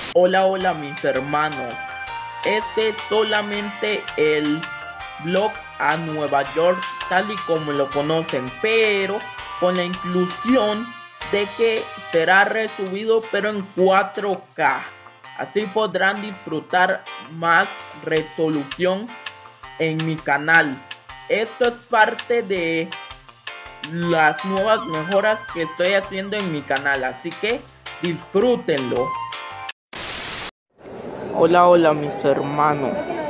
Hola, hola mis hermanos. Este es solamente el blog a Nueva York tal y como lo conocen, pero con la inclusión de que será resubido pero en 4K. Así podrán disfrutar más resolución en mi canal. Esto es parte de las nuevas mejoras que estoy haciendo en mi canal, así que disfrútenlo. Hola, hola mis hermanos.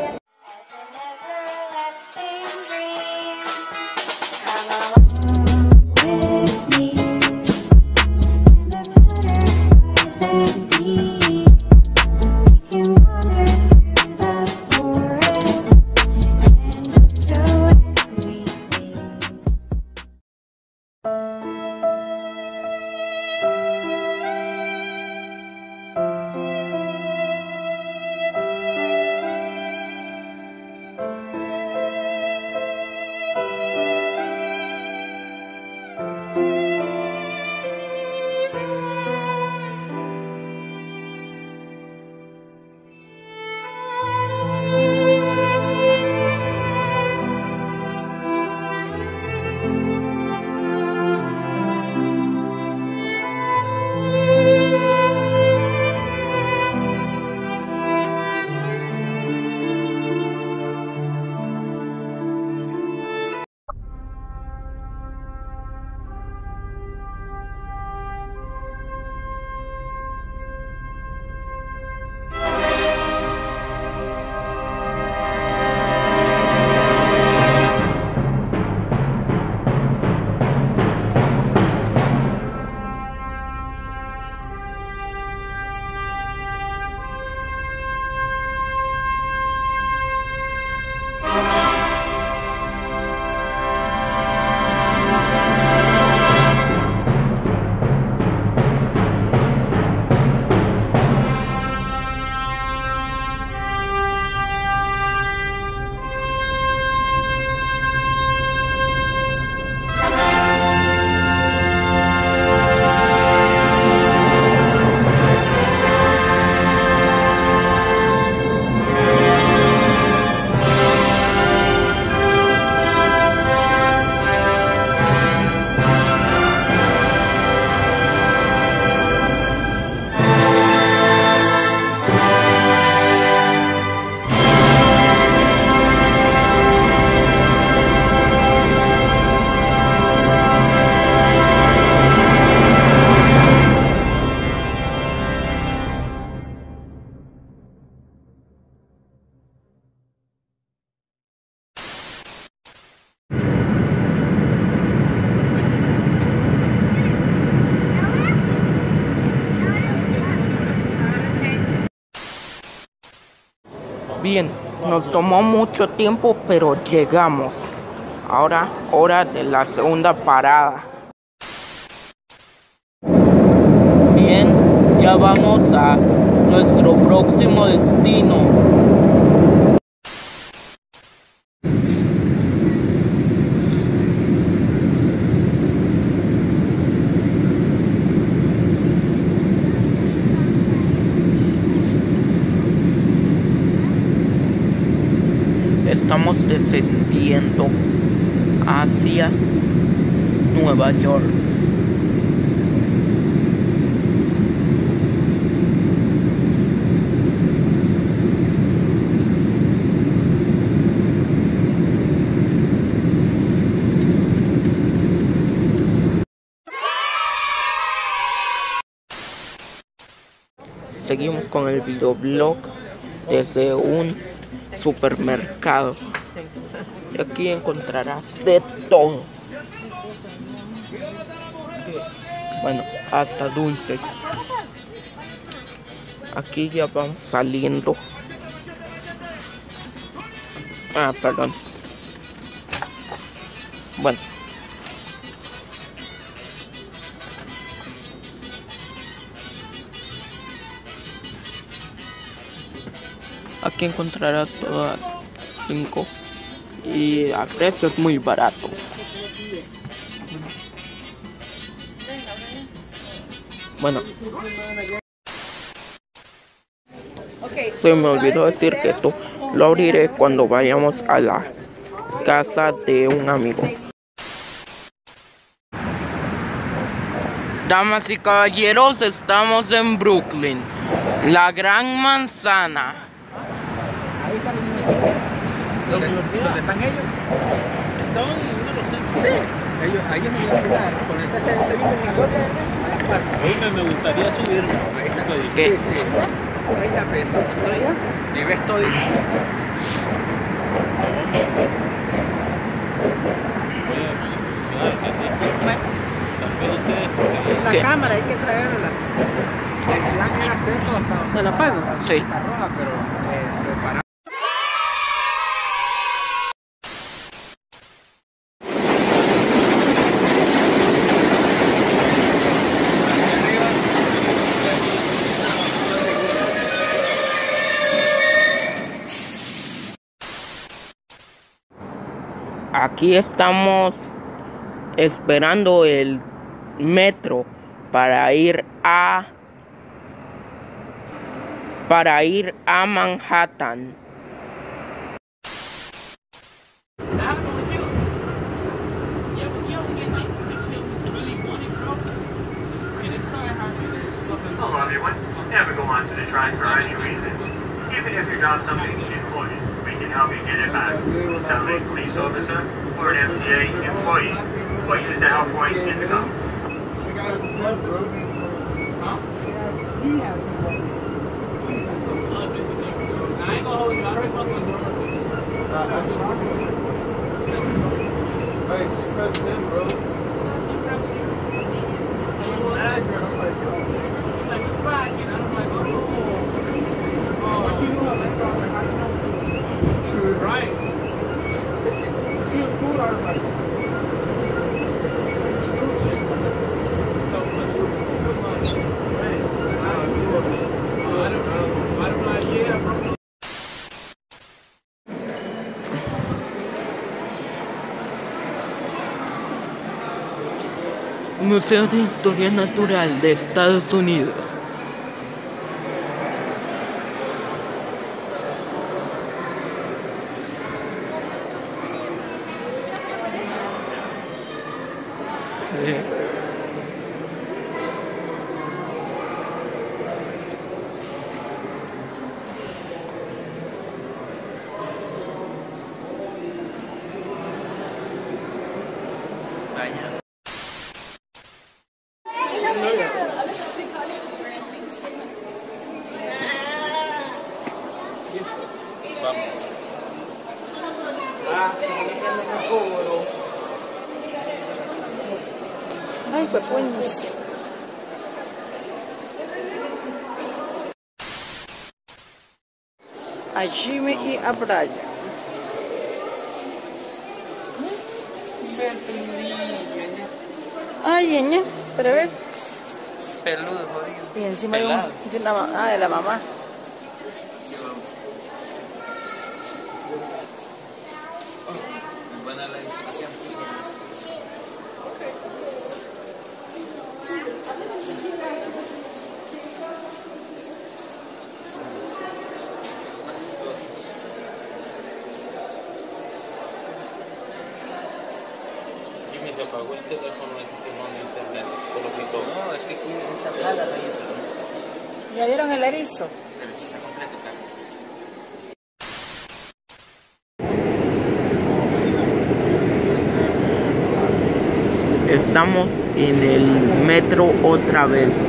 Bien, nos tomó mucho tiempo, pero llegamos. Ahora, hora de la segunda parada. Bien, ya vamos a nuestro próximo destino. Estamos descendiendo hacia Nueva York. Seguimos con el videoblog desde un supermercado. Y aquí encontrarás de todo. Bueno, hasta dulces. Aquí ya vamos saliendo. Perdón. Bueno. Aquí encontrarás todas 5 y a precios muy baratos. Bueno. Se me olvidó decir que esto lo abriré cuando vayamos a la casa de un amigo. Damas y caballeros, estamos en Brooklyn, la Gran Manzana. Ahí están los municipios. ¿Dónde están ellos? Estaban en uno de los centros. Sí. Ellos, ahí en la universidad, cuando está ese mismo a las partes. Hoy me gustaría subirme. Ahí está. ¿Qué? Sí, sí. 30 pesos. Y ves todo. La ¿Qué? cámara hay que traerla. El plan era hacerlo hasta ¿Te la pago? Sí. roja, pero preparar. Aquí estamos esperando el metro para ir a Manhattan. Hello everyone. Never go on to the train for any reason. Even if you got something important, we can help you get it back. Tell a police officer or an MTA employee, or use the help point in the car. She got some blood, bro. Huh? He had some blood. I ain't gonna hold you. I just fuck with Hey, she pressed him, bro. I'm like, yo. But she knew her name. I was like, how you know? Right. She was cool. I was like, she knew shit. So, what you Hey, he wasn't. I'm like, yeah, bro. Museo de Historia Natural de Estados Unidos. Ay, pues puños. A Jimmy y a Brian. Ay, ña, pero a ver. Peludo, jodido. Y encima de de la mamá. Buena la disertación. Jimmy se apagó el teléfono y no hay internet. Por lo que todo. No, es que aquí en esta sala no hay internet. ¿Ya vieron el erizo? Pero sí está completo, Carlos. Estamos en el metro otra vez.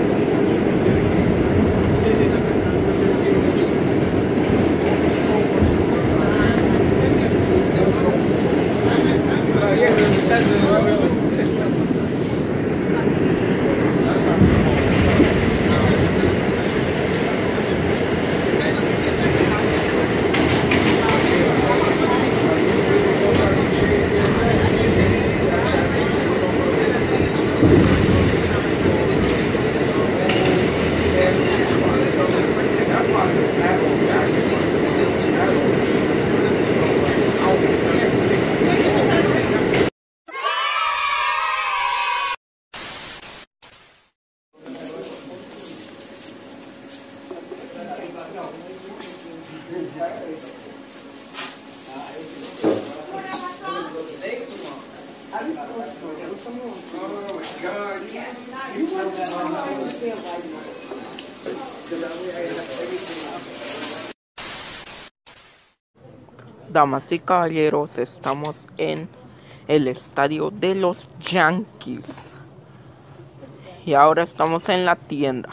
Damas y caballeros, estamos en el estadio de los Yankees. Y ahora estamos en la tienda.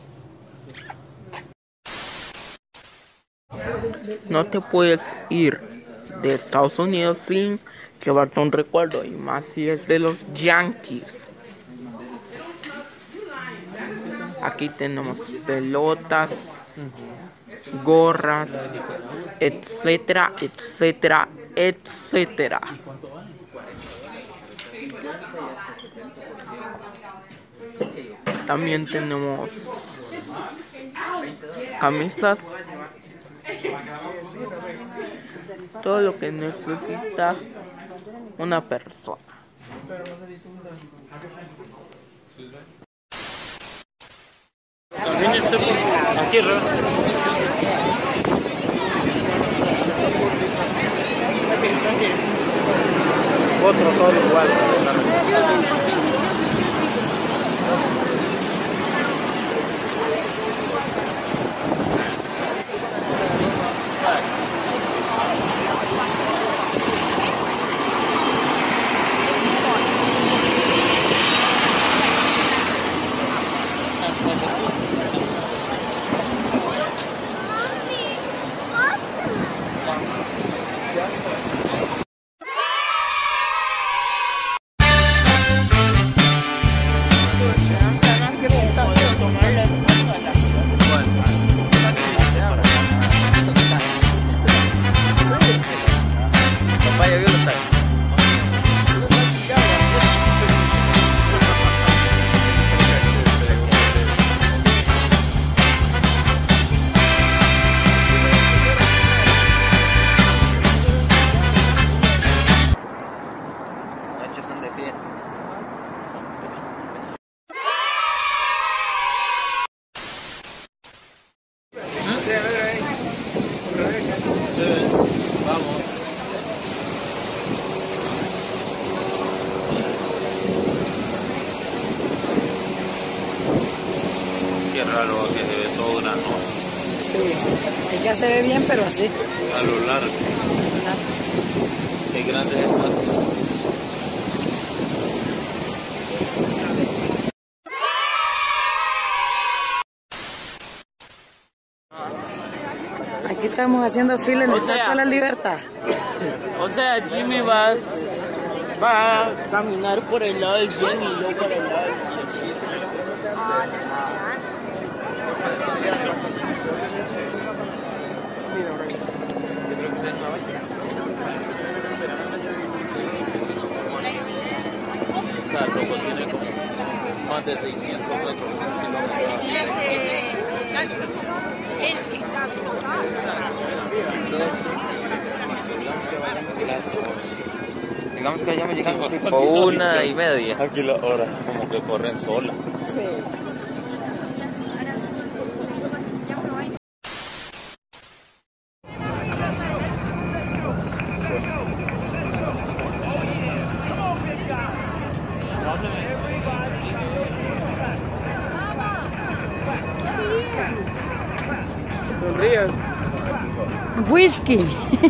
No te puedes ir de Estados Unidos sin llevarte un recuerdo, y más si es de los Yankees. Aquí tenemos pelotas, gorras, etcétera, etcétera, etcétera. También tenemos camisas, todo lo que necesita una persona. Aquí, Otro todo igual. Qué raro que se ve todo grano. Sí, ya se ve bien, pero así. A lo largo. Qué grande es esto. Aquí estamos haciendo fila en la Estatua de la Libertad. O sea, Jimmy va a caminar por el lado del bien y luego por el lado del Cada loco tiene como más de 600 kilómetros. Digamos que vayamos llegando tipo 1:30. Aquí las horas como que corren solas. Whisky.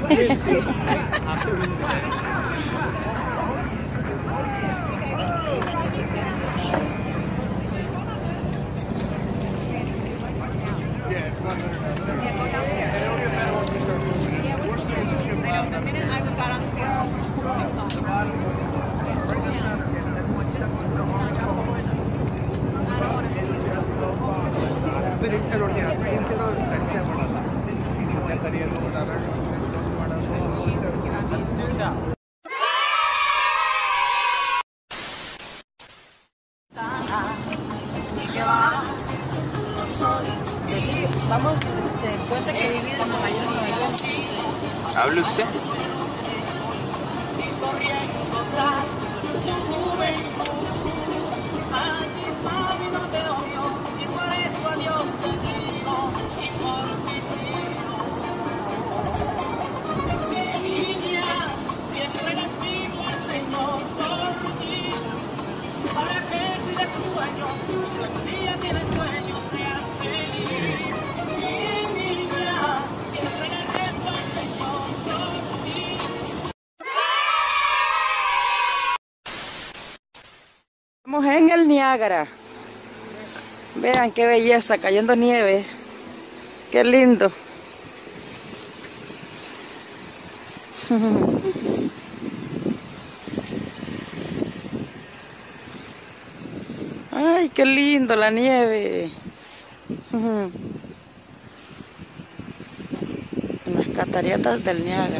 Vamos, te cuenta que divide en Nueva York. ¿Hable usted? Y por eso a Dios te digo, y por ti Niágara. Vean qué belleza, cayendo nieve. Qué lindo. Ay, qué lindo la nieve. En las cataratas del Niágara.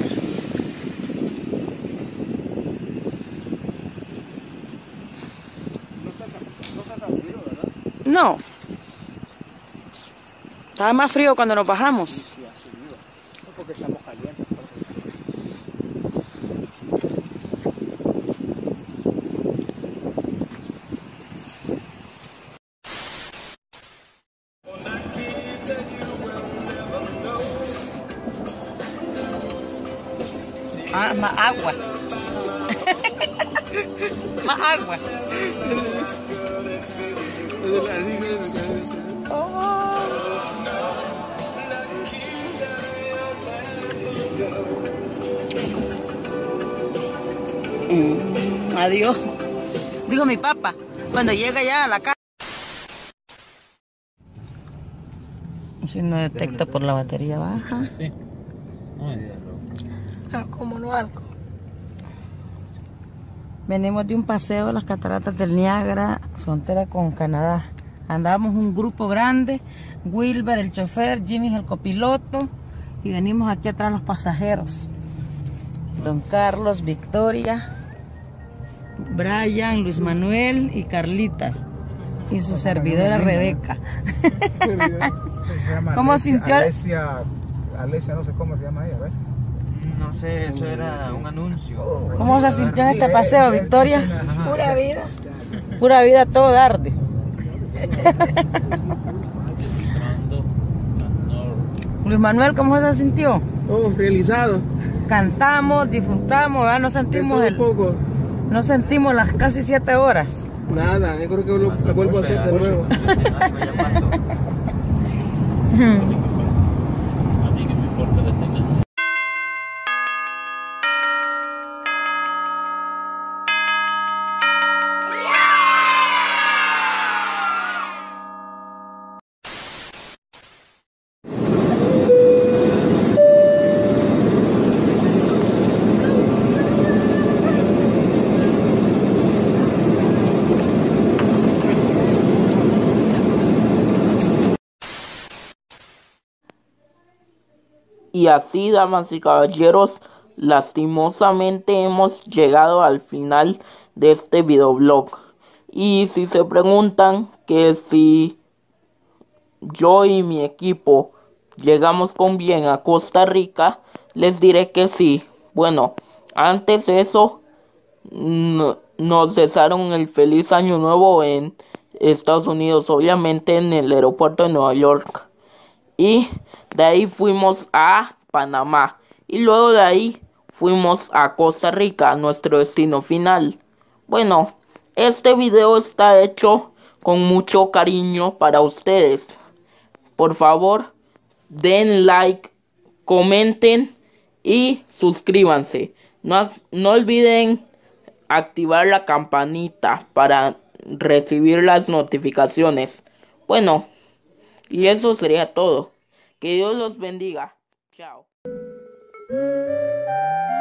No. Estaba más frío cuando nos bajamos. Sí, ha subido. No porque estamos calientes. Ah, más agua. Más agua. Adiós. Digo mi papá, cuando llega ya a la casa. Si no detecta por la batería baja. Sí. Como no algo. Venimos de un paseo a las cataratas del Niágara, frontera con Canadá. Andábamos un grupo grande, Wilber el chofer, Jimmy el copiloto, y venimos aquí atrás los pasajeros. Don Carlos, Victoria, Brian, Luis Manuel y Carlitas. Y su servidora Rebeca. ¿Cómo sintió? Alesia, no sé cómo se llama ella, ¿ves? No sé, eso era un anuncio. ¿Cómo se sintió en este paseo, Victoria? Pura vida. Pura vida, todo tarde. Luis Manuel, ¿cómo se sintió? Oh, realizado. Cantamos, disfrutamos, ¿verdad? No sentimos las casi 7 horas. Nada, yo creo que lo vuelvo a hacer de nuevo. A mí que me importa que tengas. Y así, damas y caballeros, lastimosamente hemos llegado al final de este videoblog. Y si se preguntan que si yo y mi equipo llegamos con bien a Costa Rica, les diré que sí. Bueno, antes de eso, nos desearon el feliz año nuevo en Estados Unidos, obviamente en el aeropuerto de Nueva York. Y de ahí fuimos a Panamá. Y luego de ahí fuimos a Costa Rica, nuestro destino final. Bueno, este video está hecho con mucho cariño para ustedes. Por favor, den like, comenten y suscríbanse. No olviden activar la campanita para recibir las notificaciones. Bueno, y eso sería todo. Que Dios los bendiga. Chao.